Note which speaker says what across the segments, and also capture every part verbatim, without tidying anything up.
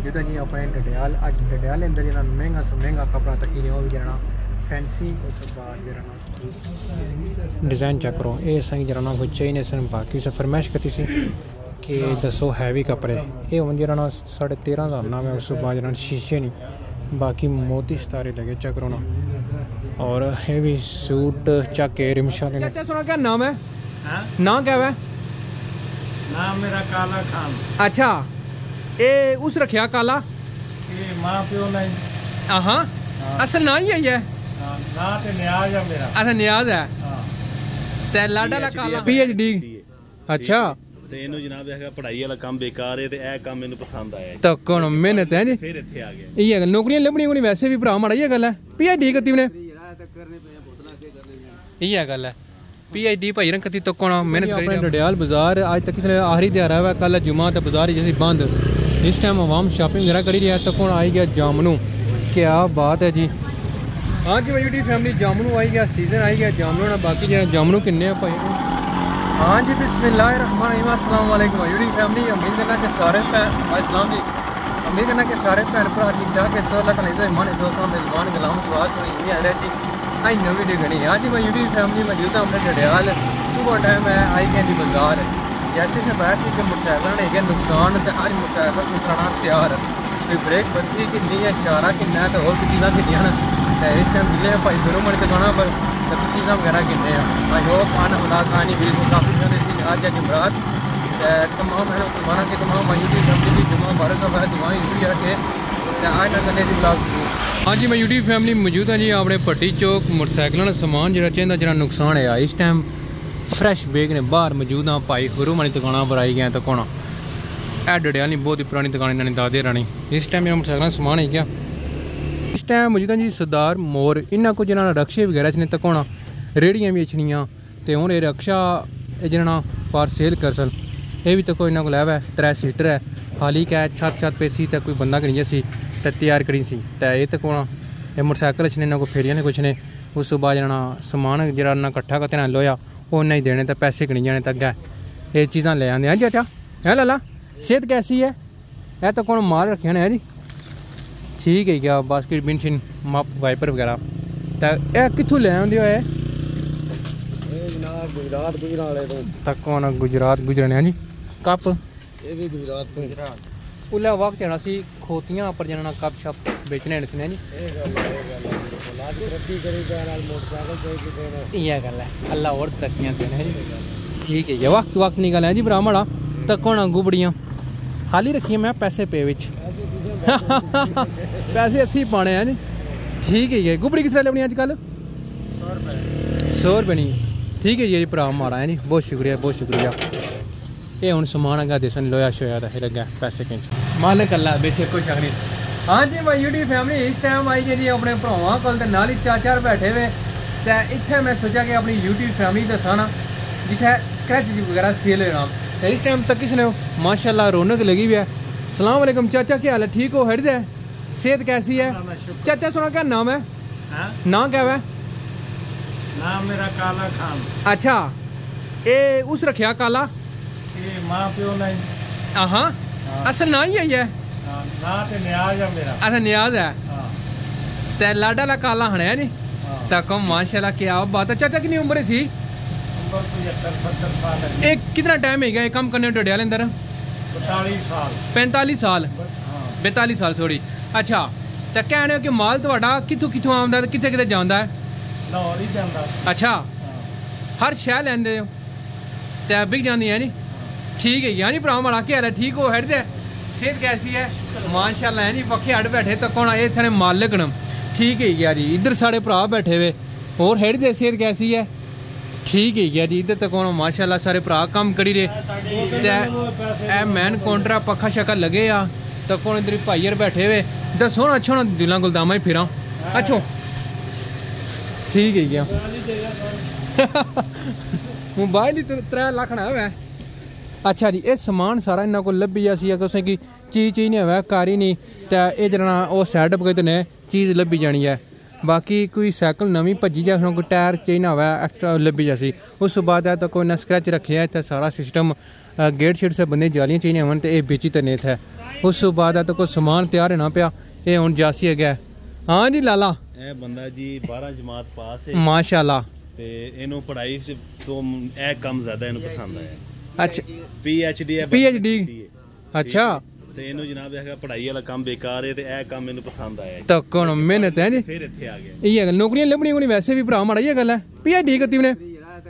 Speaker 1: मौजूद है जी अपने डडियाल। अज डडियाल अंदर जो महंगा से महंगा कपड़ा तकी ने भी जरा फैंसी उस बाद जरा डिज़ाइन चेक करो। ये सही जरा कोई चाहिए सन बाकी से फरमाइश करती सी कि दसो हैवी कपड़े ये हम जरा साढ़े तेरह हज़ार नाम है। उस बाद जरा शीशे नहीं बाकी मोती सितारे लगे चेक करो ना। और ये भी सूट चक के रिमशा लेने। चाचा सुना क्या नाम है? हाँ? नाम क्या है?
Speaker 2: नाम मेरा काला खान।
Speaker 1: अच्छा ये उस रखिया काला
Speaker 2: ये माँ प्यो नहीं।
Speaker 1: हाँ असल ना ही है ये
Speaker 2: ना ते न्याज है मेरा।
Speaker 1: अच्छा न्याज है ते लाडा ला काला पीएचडी। अच्छा
Speaker 2: ते इनु जनाब है पढ़ाई वाला काम बेकार है ते ए काम मेनू पसंद आया
Speaker 1: तो कौन मेहनत है जी
Speaker 2: फिर इत्थे आ गया।
Speaker 1: ये नौकरियां लभनी कोनी वैसे भी भरा माड़ा ये गल है पीएचडी करती ने ये गल है पीएचडी भाई रंगती तो कौन मेहनत करी। अपने डडियाल बाजार आज तक किसी आखिरी दिहाड़ा है कल जुमा तो बाजार जैसे बंद। इस टाइम आवाम शॉपिंग वगैरह करी रही है तो कौन आई गया जामनू। क्या बात है जी। हाँ जी भाई फैमिली जामनू आई गया सीजन आई गया जामनू ना बाकी जो जामनू किन्ने भाई। हाँ जी बिस्मिल्लाहिर्रहमानिर्रहीम अस्सलाम वालेकुम भाई फैमिली। उम्मीद करना कि सारे अस्सलाम जी उम्मीद करना कि सारे भैन भरा ठीक ठाक है। सो अल्लाह ताला इज़्ज़त मान इज़्ज़त मेज़बान गुलाम स्वाद हुई है रहती आई नवी वीडियो गनी। आज जी मैं यूट्यूब फैमिली मौजूद हूँ अपने डडियाल। सुबह टाइम है आई गया जी बाजार जैसे से बाहर से मोटरसाइकिल ने गया नुकसान तो अज मोटरसाइकिल नुकसाना तैयार कोई ब्रेक बदली किन्नी है चारा किन्ना है तो और चीज़ा किन्नियां न इस टाइम दिले भाई दोनों मरे दुकाना पर चीज़ा वगैरह किन्ने आई होप आना बुला कहानी बिल्कुल काफ़ी चाहते थे आज है जुमरात तमाम है मुसलमाना के तमाम यूट्यूब फैमिली की जुमा बारह का है दुआएं जरूरी रखे आज ना करने की ब्लॉग। हाँ जी मैं यूट्यूब फैमिली मौजूद है जी अपने पट्टी चौक मोटरसाइकिलों का समान जो चाहिए जरा नुकसान है इस टाइम फ्रैश बेग ने बाहर मौजूद हाँ भाई गुरु वाली दुकाना पर आई गए तो कौन ए डडियाल नहीं बहुत ही पुरानी दुकान इन्होंने दादे रानी। इस टाइम मोटरसाइकिल का समान है क्या इस टाइम मौजूद है जी सरदार मोर इन्होंने कुछ इन्होंने रक्शे वगैरह ने तो कौन रेहड़ियाँ बेचनियाँ तो हूँ ये रक्शा जिन्होंने फॉर सेल कर सन ये भी तो कोई इन्होंने को लैब है त्रै सीटर है खाली क्या छत छत पे सी तो कोई बंदा करी सी तो तैयार करी सी तो ये तो कौन ये मोटरसाइकिल ने इन्होंने को फेरिया ने कुछ ने उस बाद जना समान जरा ना कट्ठा करते ना लोया वो नहीं देने तो पैसे गणी जाने तक है ये चीज़ा ले आते हैं। चाचा है लाला सेहत कैसी है? यह तो कौन माल रखे ने है जी ठीक है क्या बास्केट बिनशिन मप वाइपर वगैरह तो यह कितों ले आते हो?
Speaker 2: गुजरात गुजरात
Speaker 1: तक कौन गुजरात गुजरने हैं जी कप
Speaker 2: ये भी गुजरात तो गुजरात
Speaker 1: उल्ला वक्त जाना सी खोतियां पर जाना कप शप बेचने ने जी ये गल है अल्लाह और तरक्कियां देने ठीक है ये वक्त वक्त निकल है जी भरा माड़ा तक कौन गुबड़ियाँ खाली रखिए मैं पैसे पे विच पैसे अस्सी पाने हैं जी ठीक है ये गुबड़ी किस तरह लभनी अजकल सौ रुपये नहीं ठीक है जी भरा मारा है जी बहुत शुक्रिया बहुत शुक्रिया। ये हूँ समान अगर देसन लोया शोया तो लगे पैसे किंच मालिक अल्लाह बेचे कोई शक नहीं। हाँ जी मैं यूट्यूब फैमिली इस टाइम आई गई जी अपने भरावां कोल नाल ही चाचा बैठे हुए तो इतने मैं सोचा कि अपनी यूट्यूब फैमिली दसाना जिथे स्क्रैच वगैरह सेल होना तो इस टाइम तक किसने माशाल्लाह रौनक लगी हुई है। सलाम वालेकुम चाचा क्या हाल है ठीक हो हट है सेहत कैसी है? चाचा सुना क्या नाम है? नाम क्या है?
Speaker 2: नाम मेरा काला खान।
Speaker 1: अच्छा ये उस रखिया काला
Speaker 2: ये माँ प्यो नहीं।
Speaker 1: हाँ असल ना ही है ये
Speaker 2: ना ते न्याज है मेरा। अच्छा
Speaker 1: न्याज है ते लाडा ला काला हने है जी तक माशाल्लाह क्या बात है। चाचा कितनी उम्र सी? एक कितना टाइम है गया काम करने डडियाल अंदर?
Speaker 2: पैंतालीस साल
Speaker 1: पैंतालीस साल बैतालीस साल सॉरी। अच्छा तो कहने हो कि माल थोड़ा कितों कितों आंदा कितने कितने जाता है?
Speaker 2: लाहौर ही जाता। अच्छा
Speaker 1: हर शह लेंदे हो तो बिक जाती है नी ठीक है यानी भरा माड़ा क्या है ठीक हो हट दे सेहत कैसी है? माशाल्लाह है जी पक्के हट बैठे तो कौन ये इतने मालिक न ठीक है यार जी इधर साढ़े भरा बैठे हुए और हट दे सेहत कैसी है ठीक है यार जी इधर तो कौन माशाल्लाह सारे भरा काम करी रहे ए मैन काउंटर पक्खा शक्का लगे आ तो कौन इधर भाईयर बैठे हुए दसो ना अच्छा ना दिलों गुलदामा ही फिरा अच्छो ठीक है क्या मोबाइल ही त्रै लाख ना है। अच्छा जी ये समान सारा इन्होंने को लभी जा सी कुछ की चीज़ चीज़ नहीं है कार ही नहीं तो ये जना वो सैटअप करते ने चीज़ लभी जानी है बाकी कोई साइकिल नवीं भज्जी जाए कोई टायर चेंज ना होवे एक्स्ट्रा लब्भी जासी उस तो बाद तो कोई ना स्क्रैच रखे इतना सारा सिस्टम गेट शेट से बंदे जालियां चाहिए होवन तो यह बेची तो नेथ है उस तो बाद तो कोई समान तैयार होना पिया ये हुण जासी है हाँ जी लाला
Speaker 2: ए बंदा जी बारह जमात पास है
Speaker 1: माशाल्लाह
Speaker 2: ते इन्हों पढ़ाई च तो ए कम ज्यादा इन्हों पसंद आया
Speaker 1: अच्छा
Speaker 2: पीएचडी है
Speaker 1: पीएचडी अच्छा
Speaker 2: ਤੇ ਇਹਨੂੰ ਜਨਾਬ ਹੈਗਾ ਪੜ੍ਹਾਈ ਵਾਲਾ ਕੰਮ ਬੇਕਾਰ ਹੈ ਤੇ ਇਹ ਕੰਮ ਇਹਨੂੰ ਪਸੰਦ ਆਇਆ
Speaker 1: ਤਾਂ ਕੋਣ ਮਿਹਨਤ ਹੈ ਜੀ
Speaker 2: ਫਿਰ ਇੱਥੇ ਆ ਗਿਆ
Speaker 1: ਇਹ ਗੱਲ ਨੌਕਰੀਆਂ ਲੱਭਣੀਆਂ ਕੋਈ ਵੈਸੇ ਵੀ ਭਰਾ ਮਾੜਾ ਇਹ ਗੱਲ ਹੈ ਪੀਐਚਡੀ ਕੀਤੀ ਨੇ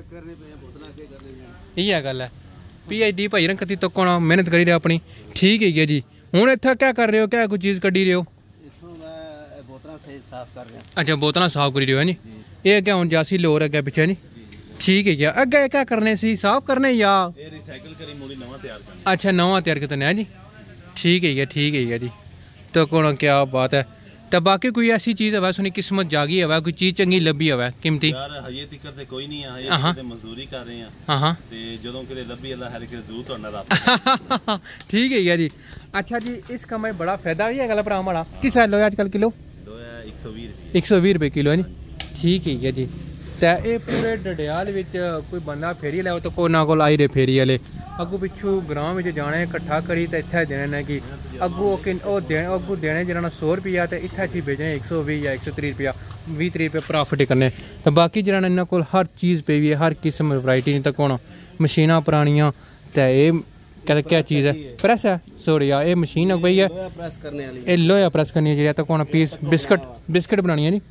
Speaker 1: ਇਹ ਗੱਲ ਹੈ ਪੀਐਚਡੀ ਭਾਈ ਰੰਕਤੀ ਤੋਂ ਕੋਣ ਮਿਹਨਤ ਕਰੀ ਰਿਹਾ ਆਪਣੀ ਠੀਕ ਹੈ ਜੀ ਹੁਣ ਇੱਥੇ ਕੀ ਕਰ ਰਹੇ ਹੋ ਕਿਆ ਕੋਈ ਚੀਜ਼ ਕੱਢੀ ਰਹੇ ਹੋ
Speaker 3: ਇੱਥੋਂ ਮੈਂ ਬੋਤਲਾਂ ਸਾਫ਼ ਕਰ ਰਿਹਾ
Speaker 1: ਅੱਛਾ ਬੋਤਲਾਂ ਸਾਫ਼ ਕਰੀ ਰਹੇ ਹੋ ਜੀ ਇਹ ਕਿਆ ਹੁਣ ਜਾਸੀ ਲੋਰ ਅੱਗੇ ਪਿੱਛੇ ਜੀ ਠੀਕ ਹੈ ਜੀ ਅੱਗੇ ਕੀ ਕਰਨੇ ਸੀ ਸਾਫ਼ ਕਰਨੇ ਜਾਂ
Speaker 2: ਇਹ ਰੀਸਾਈਕਲ ਕਰੀ ਮੋੜੀ ਨਵਾਂ ਤਿਆਰ ਕਰਨਾ
Speaker 1: अच्छा नवा तैयार करते हैं जी ठीक है ठीक है जी तो कौन क्या बात है तो बाकी कोई ऐसी चीज़ है सुनी किस्मत जागी है कोई चीज़ चंगी लभी है कीमती
Speaker 2: यार हजे तक ते कोई नहीं है हजे ते मजदूरी कर रहे हैं
Speaker 1: हाँ हाँ
Speaker 2: ते जदों किते लभी अल्लाह हर किते जरूर तुहाडे नाल राबता
Speaker 1: ठीक है जी अच्छा जी इस कम में बड़ा फायदा भी है गल भरा हमारा किस तरह लो आजकल किलो
Speaker 2: लोया एक सौ बीस रुपये
Speaker 1: एक सौ बीस रुपये किलो है जी ठीक है जी तो ये पूरे डडियाल कोई बंदा फेरी लै तो कोई ना कोल आई रहे फेरी वाले अगू पिछू ग्रां में जाने कट्ठा करी तो इत्थे देने कि अगू अगू देने जरा सौ रुपया तो इत्थे ची बेचने एक सौ भी या एक सौ त्रीह रुपया भी त्रीह रुपये प्रॉफिट करने तो बाकी जरा इन्होंने को हर चीज़ पे भी है हर किस्म वैरायटी नहीं तक होना मशीनां पुरानियां तो ये क्या क्या चीज़ है प्रेस है सॉरी यार ये मशीन है भाई है
Speaker 3: प्रेस करने वाली
Speaker 1: ये लोहा प्रेस करनी है जी तक होना पीस बिस्किट बिस्किट बनानी है जी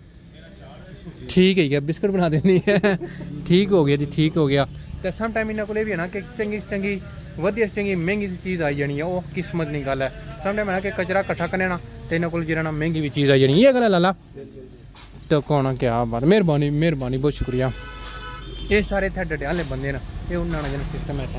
Speaker 1: ठीक है बिस्किट बना देनी है ठीक हो गया जी ठीक हो गया तो सम टाइम इन्होंने को भी है ना कि चंगी चंगी वधिया चंगी महंगी चीज़ आई जानी है वो किस्मत नहीं गल है सम टाइम है ना कि कचरा कट्ठा करने ना तो इन्होंने को जरा ना महंगी भी चीज़ आई जानी ये गल है लाला तो कौन क्या बात मेहरबानी मेहरबानी बहुत शुक्रिया ये सारे इतने डडियाल बंदे न ये उन्होंने जन सिस्टम है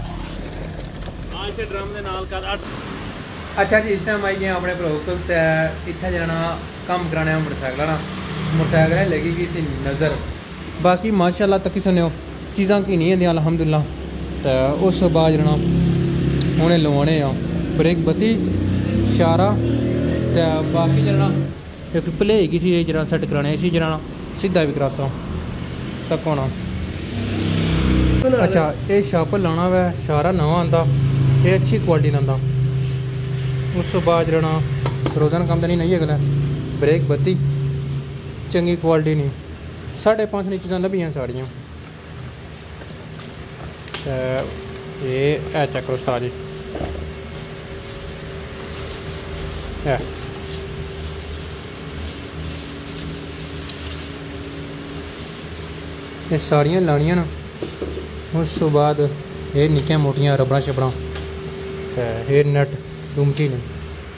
Speaker 1: इतना
Speaker 2: ड्रम दे नाल कर
Speaker 1: अच्छा जी इस टाइम आई गए अपने प्रोग्राम तो इतना जरा कम कराने मोटरसाइकिल ना मोटरसाइकिल लगी गई सी नज़र बाकी माशाल्लाह तक सुनो चीज़ां की नहीं है अलहमदुलिल्लाह तो उस बाद जरा उन्हें लवाने आ ब्रेक बत्ती शारा तो बाकी जरा एक भले किसी जरा सैट कराने इसी जरा सीधा भी करासा तक होना अच्छा ये शापर लाना वै शारा नवा आंदा ये अच्छी क्वालिटी आंदा उस तो बाद जरा रोज़ाना काम तो नहीं नहीं है गल ब्रेक बत्ती चंगी क्वालिटी नहीं साढ़े पाँच ने चीज़ां लभियां सारियां ये है चेक करो उस्ताद जी है ये सारियां लानियां ना उस तो बाद ये निक्कियां मोटियां रबड़ा शबड़ा ये नट डूमची ने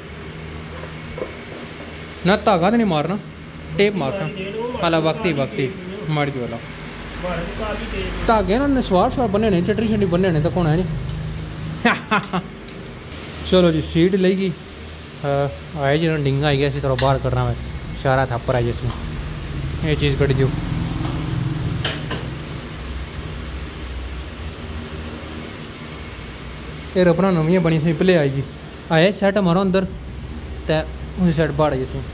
Speaker 1: ना धागा तो नहीं मारना टेप मारना हाला वक्ती वक्ती माड़ी जो वाला धागे ना स्वार स्वार बने ने चटरी छटी बने ने तो कौन है नहीं चलो जी सीट लेगी आए जी डिंगा आई गया इसी तरह बाहर करना है सारा थप्पर आई जैसे ये चीज़ कटी दो ये रबड़ा नवियां बनी थी भले आई जी आए सैट मारो अंदर तो उस सैट बाहर आई जैसे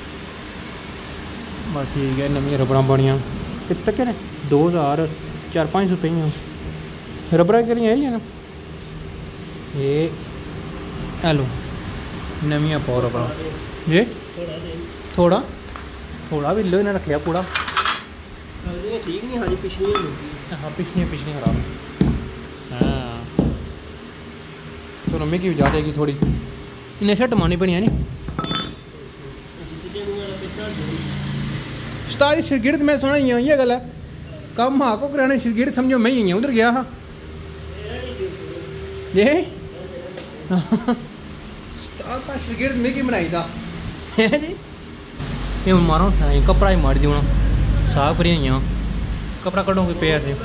Speaker 1: बस ठीक है नवी रबड़ा बनिया कितने के ने दो हज़ार चार पाँच सौ रुपये रबड़ा के लिए है ना ये हेलो नविया पाओ रबड़ा ये थोड़ा थोड़ा भी लो इन्हें रख लिया पूरा
Speaker 3: ठीक नहीं हाँ जी पिछली
Speaker 1: हाँ पिछली पिछली खराब हाँ तो नमी की जा जाएगी थोड़ी इन्हें शर्ट मारनी पड़ी है नी उस्ताद शिरगिर्द मैं सुना ही हूँ ये गल है कम हाँ को कराने शिरगिर्द समझो मैं ही हूँ उधर गया हाँ ये उस्ताद का शिरगिर्द मैं की बनाई था है जी ये हूँ मारो कपड़ा ही मार दी साफ करी ही कपड़ा कटो कोई पे ऐसे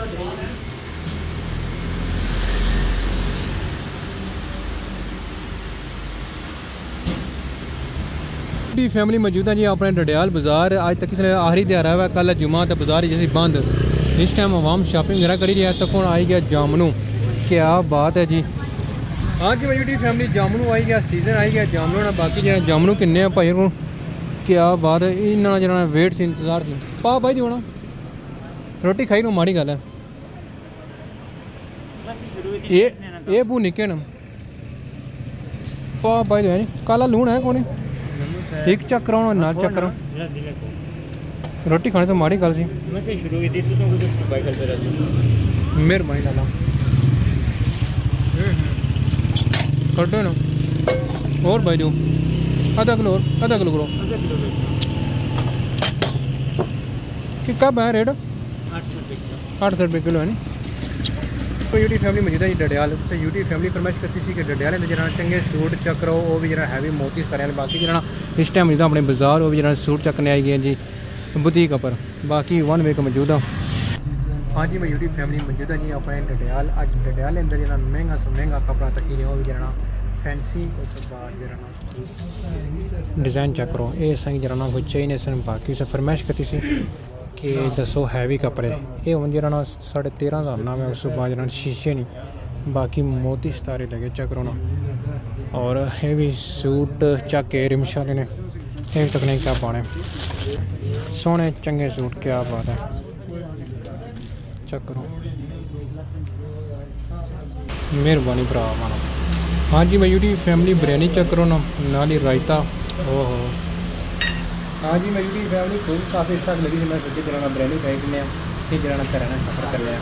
Speaker 1: फैमिली मौजूद है जी अपने डडियाल बाज़ार आज तक इसलिए आखिरी दिन रहा है कल जुमा तो बाज़ार जैसे बंद इस टाइम आवाम शॉपिंग वगैरह करी रही है तक हूँ आई गया जामनू क्या बात है जी हाँ जी भाई फैमिली जामनू आई गया सीजन आई गया जामनू ना बाकी जो जामनू किन्ने भाई को क्या बात है इन्ना जना वेट से इंतजार थी पा भाई जी होना रोटी खाई नो माड़ी गल है ये ये बू निके न पा भाई जो है काला लूण है कोनी एक चक्कर और ना चक्कर रोटी खाने तो माड़ी गल सी मेहरबानी लाला कटो ना और भाई जो आधा किलो और आधा किलो करो कि कब है रेट आठ सौ रुपये किलो है नी तो यूटी फैमिली मौजूद है जी डडियाल तो यूटी फैमिली फरमाइश करती थी कि डडियाल के जरा चंगे सूट चक्कर वो भी जरा हैवी मोती सारे बाकी जरा इस टाइम मौजूद अपने बाजार वो भी जरा सूट चक्कने आई गए जी बुटीक पर बाकी वन वे मौजूद है हाँ जी मैं यूटी फैमिली मौजूद है जी अपने डडियाल अज डडियाल के अंदर जरा महंगा से महंगा कपड़ा तक वो भी जरा फैंसी उस बाद जरा डिज़ाइन चेक करो ये संग जरा कोई चाहिए सन बाकी उसे फरमाइश करती सी कि दसो हैवी कपड़े ये हूँ जरा साढ़े तेरह हज़ार ना मैं उस बाद जरा शीशे नहीं बाकी मोती सितारे लगे चेक करो ना और हैवी सूट चक के रिमशाले ने ये तक नहीं क्या पाने सोने चंगे सूट क्या बात है चेक करो मेहरबानी भरा मानो हाँ जी मैं यूटी फैमिली बिरयानी चेक करो ना नाली रायता ओहो हाँ जी मैं यूटी फैमिली खूब काफ़ी अच्छा लगी थी मैं सोची जरा बिरयानी खाई कि फिर जरा घर आना सफ़र कर लिया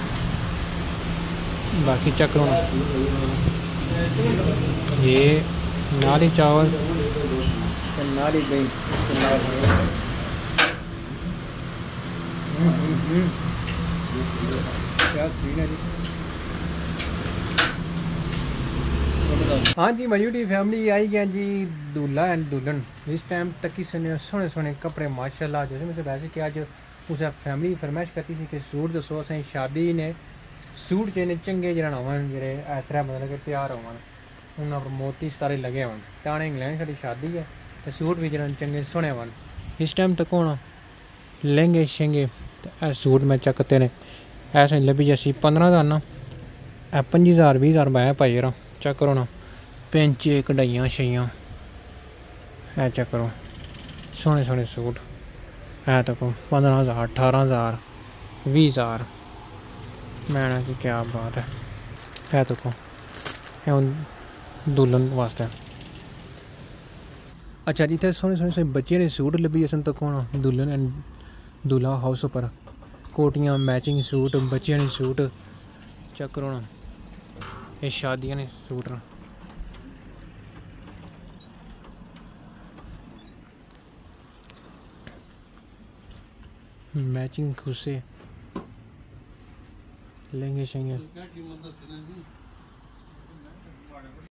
Speaker 1: बाकी चेक करो ना ये नाली चावल नाली दही क्या सीन है जी हाँ जी मयूटी फैमिली आई गया जी दूल्हा एंड दुल्हन इस टाइम तक ही सुने सोने सोने कपड़े माशाल्लाह जैसे मुझे वैसे कि आज उसे फैमिली फरमाइश करती थी कि सूट दसो असें शादी ने सूट जेने चंगे जरा होवन जेरे ऐसरा मतलब कि तैयार होवन उन्हां पर मोती सितारे लगे होवन टाणे इंग्लैंड साडी शादी है तो सूट भी जरा चंगे सोने होवन इस टाइम तक होना लहंगे शहंगे तो सूट मैं चकते ने ऐसे लभी जैसी पंद्रह हज़ार ना पंजी हज़ार भी हज़ार बाया पाई जरा चेक करो ना पेंचे कढ़ाइयां छाइयां है चेक करो सोने सोने सूट है तक पंद्रह हज़ार अठारह हज़ार भी हज़ार मैं ना कि क्या बात है है तक दुल्हन वास्ते अच्छा जी इतने सोने सोने सोने बच्चे ने सूट लभी असन तक होना दुल्हन एंड दूल्हा हाउस पर कोटियां मैचिंग सूट बच्चे ने सूट चेक करो ना ये शादियां ने सूट मैचिंग खुसे लेंगे शेंगे